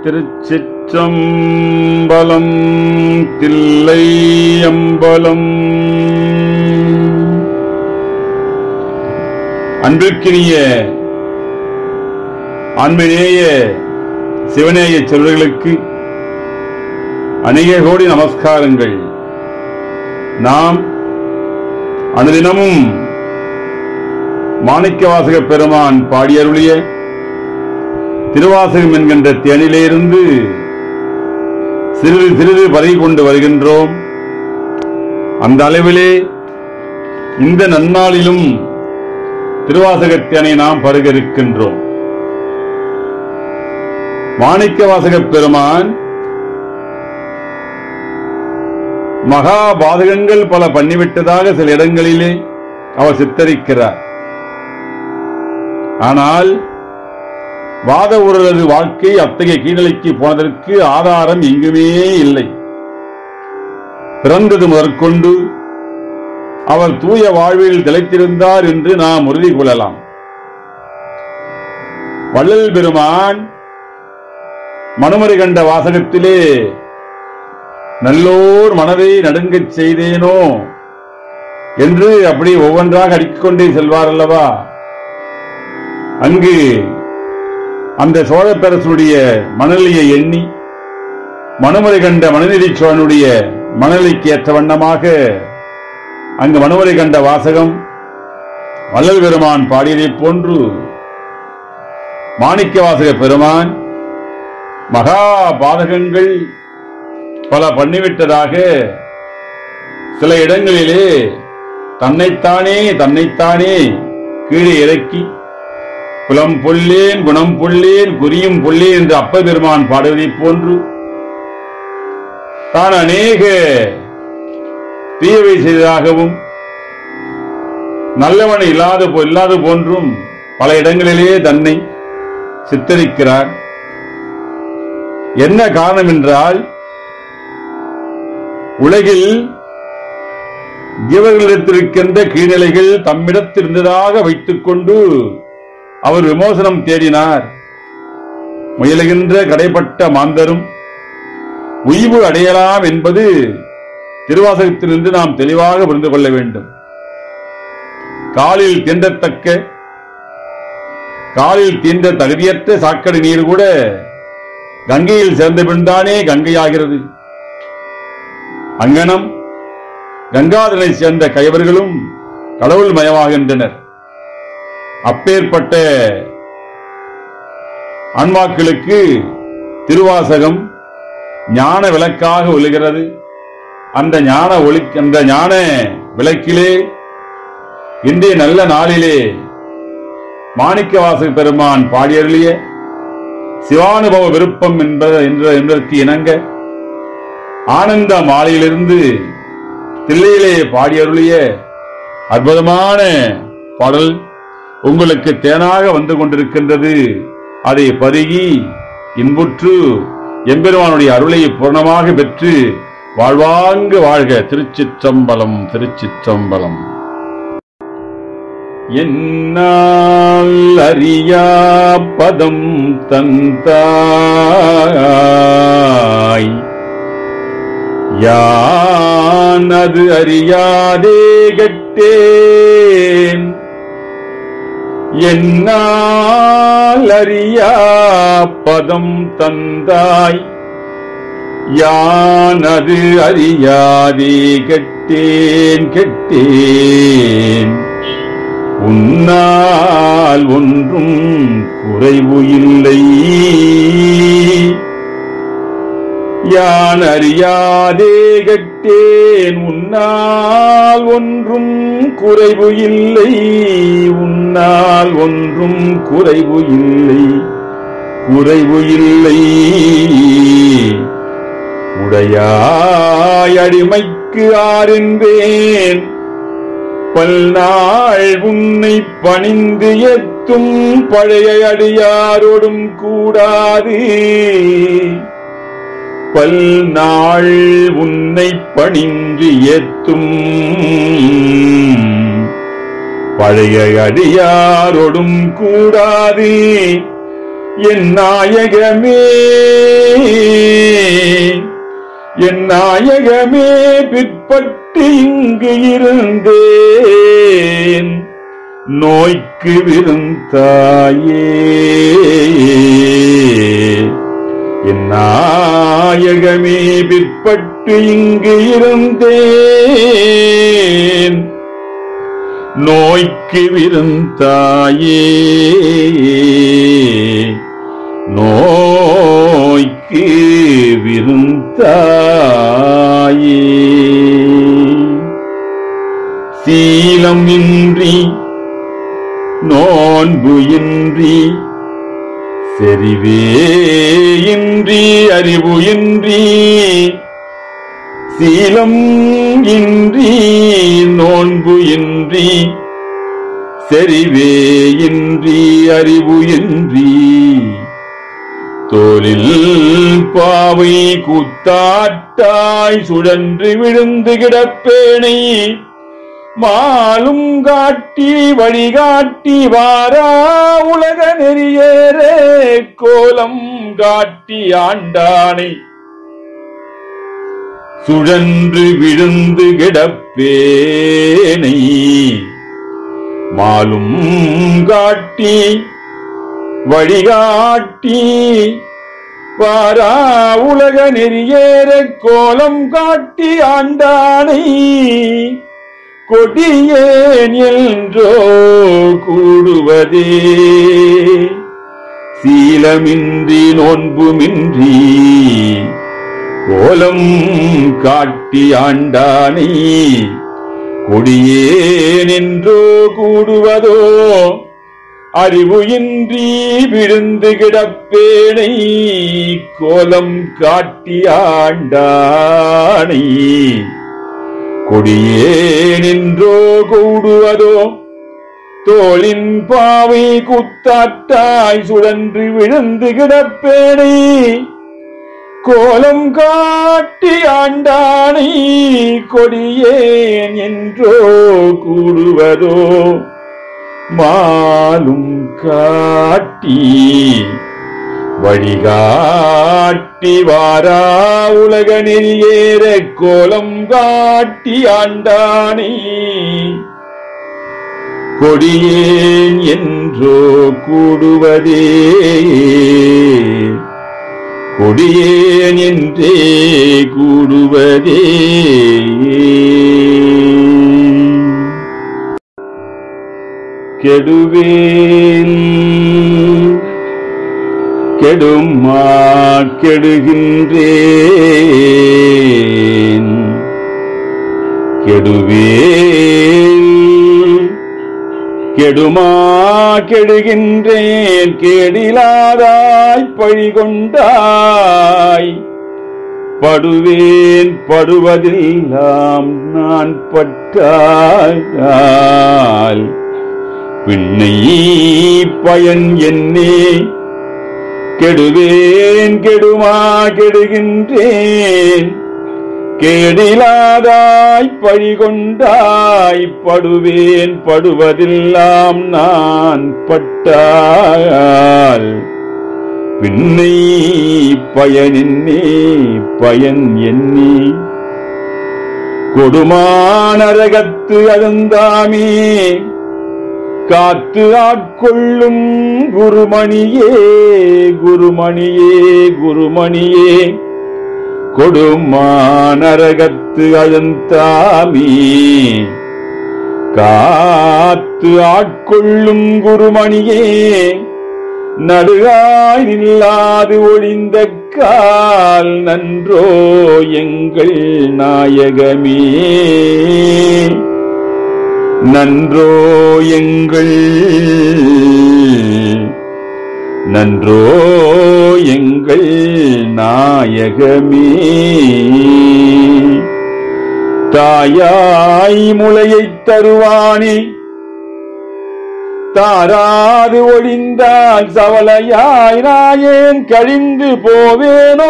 திருச்சிற்றம்பலம். தில்லை அம்பலம். அன்பிற்கினிய ஆன்மநேய சிவநேய செல்வர்களுக்கு அநேக கோடி நமஸ்காரங்கள். நாம் அனுதினமும் மாணிக்கவாசக பெருமான் பாடியருளிய திருவாசகம் என்கின்ற தேனிலிருந்து சிறிது சிறிது பருகி கொண்டு வருகின்றோம். அந்த அளவிலே இந்த நன்னாளிலும் திருவாசகத்தேனை நாம் பருக இருக்கின்றோம். மாணிக்கவாசக பெருமான் மகாபாதகங்கள் பல பண்ணிவிட்டதாக சில இடங்களிலே அவர் சித்தரிக்கிறார். ஆனால் வாத ஊரது வாழ்க்கை அத்தகைய கீழ்நிலைக்கு போனதற்கு ஆதாரம் எங்குமே இல்லை. பிறந்தது முதற்கொண்டு அவர் தூய வாழ்வில் திளைத்திருந்தார் என்று நாம் உறுதி கொள்ளலாம். வள்ளல் பெருமான் மனுமறை கண்ட வாசகத்திலே நல்லோர் மனதை நடுங்கச் செய்தேனோ என்று அப்படி ஒவ்வொன்றாக அடிக்கொண்டே செல்வார் அல்லவா. அங்கு அந்த சோழ பேரரசுடைய மணலியை எண்ணி மனுமறை கண்ட மனுநீதி சோழனுடைய மணலிக்கு ஏற்ற வண்ணமாக அங்கு மனுமறை கண்ட வாசகம் வள்ளல் பெருமான் பாடியதைப் போன்று மாணிக்கவாசக பெருமான் மகாபாதகங்கள் பல பண்ணிவிட்டதாக சில இடங்களிலே தன்னைத்தானே கீழே இறக்கி புலம் பொல்லேன் குணம் பொல்லேன் குறியும் பொல்லேன் என்று அப்ப பெருமான் பாடுவதைப் போன்று தான் அநேக தீயவை செய்ததாகவும் நல்லவன் இல்லாத போன்றும் பல இடங்களிலே தன்னை சித்தரிக்கிறார். என்ன காரணம் என்றால், உலகில் ஜீவர்களிடத்திருக்கின்ற கீழ்நிலைகள் தம்மிடத்தில் இருந்ததாக வைத்துக் கொண்டு அவர் விமோசனம் தேடினார். முயலுகின்ற கடைப்பட்ட மாந்தரும் உய்வு அடையலாம் என்பது திருவாசகத்திலிருந்து நாம் தெளிவாக புரிந்து கொள்ள வேண்டும். காலில் தீண்ட தகுதியற்ற சாக்கடை நீர் கூட கங்கையில் சேர்ந்த பின்தானே கங்கையாகிறது. அங்கனம் கங்காதனை சேர்ந்த கயவர்களும் கடவுள் மயமாகின்றனர். அப்பேற்பட்ட ஆன்மாக்களுக்கு திருவாசகம் ஞான விளக்காக ஒளிகிறது. அந்த ஞான விளக்கிலே இன்றைய நல்ல நாளிலே மாணிக்கவாசக பெருமான் பாடியருளிய சிவானுபவ விருப்பம் என்பதற்கு இணங்க ஆனந்த மாலையிலிருந்து தில்லையிலே பாடியருளிய அற்புதமான பாடல் உங்களுக்கு தேனாக வந்து கொண்டிருக்கின்றது. அதை பருகி இன்புற்று எம்பெருமானுடைய அருளை பூர்ணமாக பெற்று வாழ்வாங்கு வாழ்க. திருச்சிற்றம்பலம். திருச்சிற்றம்பலம். என்னால் அறியா பதம் தந்தாய் யானது அறியாதே கெட்டேன். என்னால் அறியா பதம் தந்தாய் யானது அறியாதே கெட்டேன். உன்னால் ஒன்றும் குறைவு இல்லை. யான் அறியாதே கெட்டேன். உன்னால் ஒன்றும் குறைவு இல்லை. உன்னால் ஒன்றும் குறைவு இல்லை. உடையாய் அடிமைக்கு ஆரென்பேன். பல்நாள் உன்னை பணிந்து எத்தும் பழைய அடியாரோடும் கூடாது. பல்நாள் உன்னை பணிந்து எத்தும் பழைய அடியாரோடும் கூடாது. என் நாயகமே என் நாயகமே பிற்பட்டு இங்கு இருந்தேன் நோய்க்கு விருந்தாயே என் நாயகமே பிற்பட்டு இங்கு இருந்தேன் நோய்க்கு விருந்தாயே நோய்க்கு விருந்தாயே சீலம் இன்றி நோன்பு இன்றி செறிவே இன்றி அறிவு இன்றி சீலம் இன்றி நோன்பு இன்றி செறிவே இன்றி அறிவு இன்றி தோளில் பாவை கூத்தாட்டாய் சுழன்று விழுந்து கிடப்பேனை மாலும் காட்டி வழிகாட்டி வாரா உலக நெறியேறே கோலம் காட்டி ஆண்டானை சுழன்று விழுந்து கிடப்பேனை மாலும் காட்டி வழிகாட்டி வாரா உலக நெறியேற கோலம் காட்டி ஆண்டானை கொடியேன் என்றோ கூடுவதே சீலமின்றி நோன்புமின்றி கோலம் காட்டி ஆண்டானை கொடியேன் என்றோ கூடுவதோ அறிவு இன்றி விழுந்து கிடப்பேனை கோலம் காட்டி ஆண்டானை கொடியேன் என்றோ கூடுவதோ தோளின் பாவை குத்தாட்டாய் சுழன்று விழுந்து கிடப்பேனை கோலம் காட்டி ஆண்டானை கொடியேன் என்றோ கூடுவதோ மாலும் காட்டி வழிகாட்டி வாரா உலக நெறியேற கோலம் காட்டி ஆண்டானை கொடியேன் என்றோ கூடுவதே கொடியேன் என்றே கூடுவதே கெடுவேன் கெடுமா கெடுகின்றேன் கெடுவேன் கெடுமா கெடுகின்றேன் கேடிலாதாய் பழிகொண்டாய் படுவேன் படுவதெல்லாம் நான் பட்டால் பின்னை பயன் என்னே கெடுவேன் கெடுமா கெடுகின்றேன் கேடிலாதாய் பழிகொண்டாய் படுவேன் படுவதெல்லாம் நான் பட்டால் பின்னை பயன் என்னே பயன் என்னே கொடுமானரகத்து அழுந்தாமே காத்து ஆட்கொள்ளும் குருமணியே குருமணியே குருமணியே கொடுமானரகத்து அழுந்தாமே காத்து ஆட்கொள்ளும் குருமணியே நடுகாய் நில்லாது ஒளிந்த கால் நன்றோ எங்கள் நாயகமே நன்றோ எங்கள் நன்றோ எங்கள் நாயகமே தாயாய் முளையைத் தருவானே தாராது ஒளிந்தால் சவலையாய் நாயேன் கழிந்து போவேனோ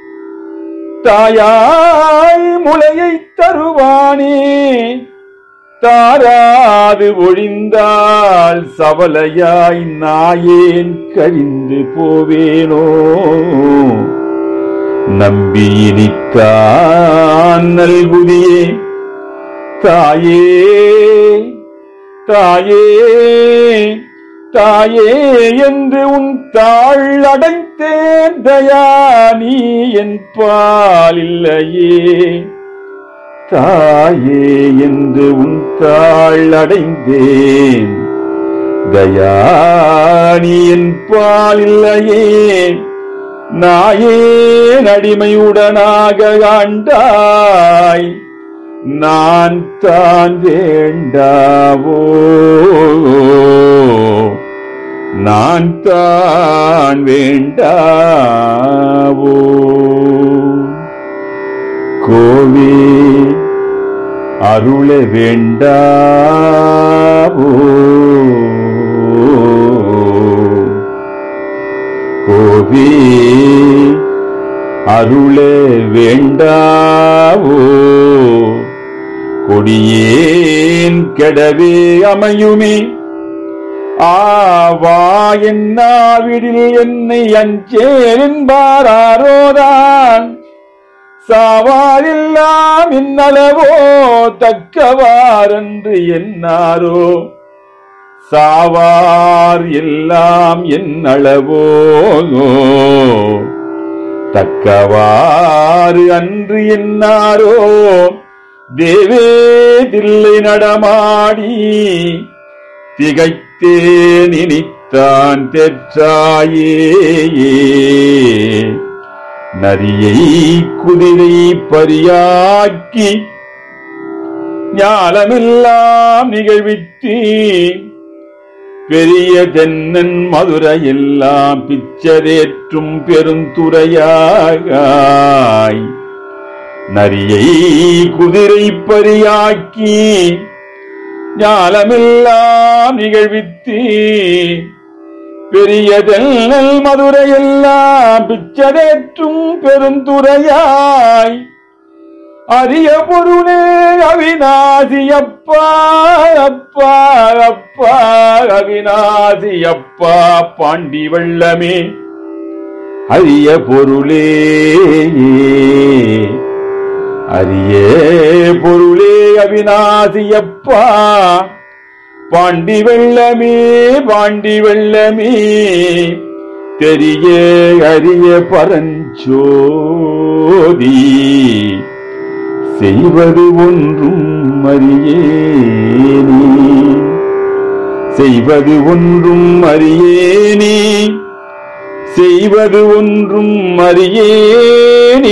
தாயாய் முளையைத் தருவானே தாராது ஒழிந்தால் சவலையாய் நாயேன் கழிந்து போவேனோ நம்பியினித்தான் நல்குதியே தாயே தாயே தாயே என்று உன் தாள் அடைந்தேன் தயா நீ என் பால் இல்லையே தாயே என்று உன் தாள் அடைந்தேன் தயா நீ என் பால் இல்லையே நாயேன் அடிமையுடனாக ஆண்டாய் நான் தான் வேண்டாவோ நான் தான் வேண்டாவோ கோவே அருள வேண்டாவோ கோவே அருள வேண்டாவோ கொடியேன் கெடவே அமையுமே ஆவா என்னாவிடில் என்னை அஞ்சேன் என்பாரோதான் சாவாரெல்லாம் இன்னளவோ தக்கவாரென்று என்னாரோ சாவார் எல்லாம் என்னளவோ தக்கவாறு அன்று என்னாரோ தேவே தில்லை நடமாடி திகைத்தேன் இனித்தான் தெற்றாயே நரியை குதிரை பரியாக்கி ஞானமெல்லாம் நிகழ்வித்து பெரிய தென்னன் மதுரையெல்லாம் பிச்சதேற்றும் பெருந்துறையாய் நரியை குதிரை பரியாக்கி ஞானமெல்லாம் நிகழ்வித்து பெரிய தென்னல் மதுரையெல்லாம் பிச்சதேற்றும் பெருந்துறையாய் அரிய பொருளே அவிநாசி அப்பா அப்பா அப்பா அவிநாசி அப்பா பாண்டி வெள்ளமே அரிய பொருளே அரிய பொருளே அவிநாசி அப்பா பாண்டி வெள்ளமே பாண்டி வெள்ளமே தெரிய அரிய பரஞ்சோதி செய்வது ஒன்றும் அறியேனே செய்வது ஒன்றும் அறியேனே செய்வது ஒன்றும் அறியேனே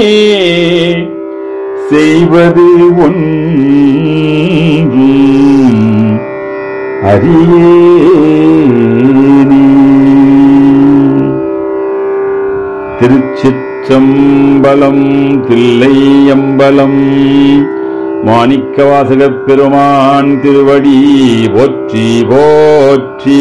செய்வது ஒன்றும் அறியேனே. திருச்சிற்றம்பலம் தில்லையம்பலம் மாணிக்கவாசகப் பெருமான் திருவடி போற்றி போற்றி.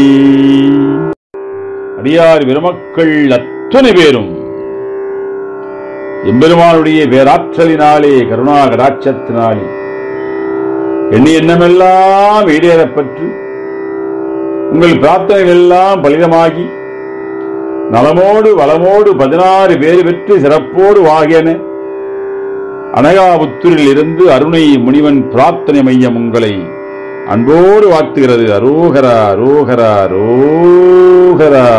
அடியார் பெருமக்கள் அத்தனை பேரும் எம்பெருமானுடைய பேராற்றலினாலே கருணா கடாட்சத்தினாலே எண்ணி எண்ணமெல்லாம் ஈடேறப்பெற்று உங்கள் பிரார்த்தனைகள் எல்லாம் பலிதமாகி நலமோடு வளமோடு 16 பேறு பெற்று சிறப்போடு வாகியன அனகாபுத்தூரில் இருந்து அருணை முனிவன் பிரார்த்தனை மையம் உங்களை அன்போடு வாழ்த்துகிறது. அரோகரா அரோகரா அரோகரா.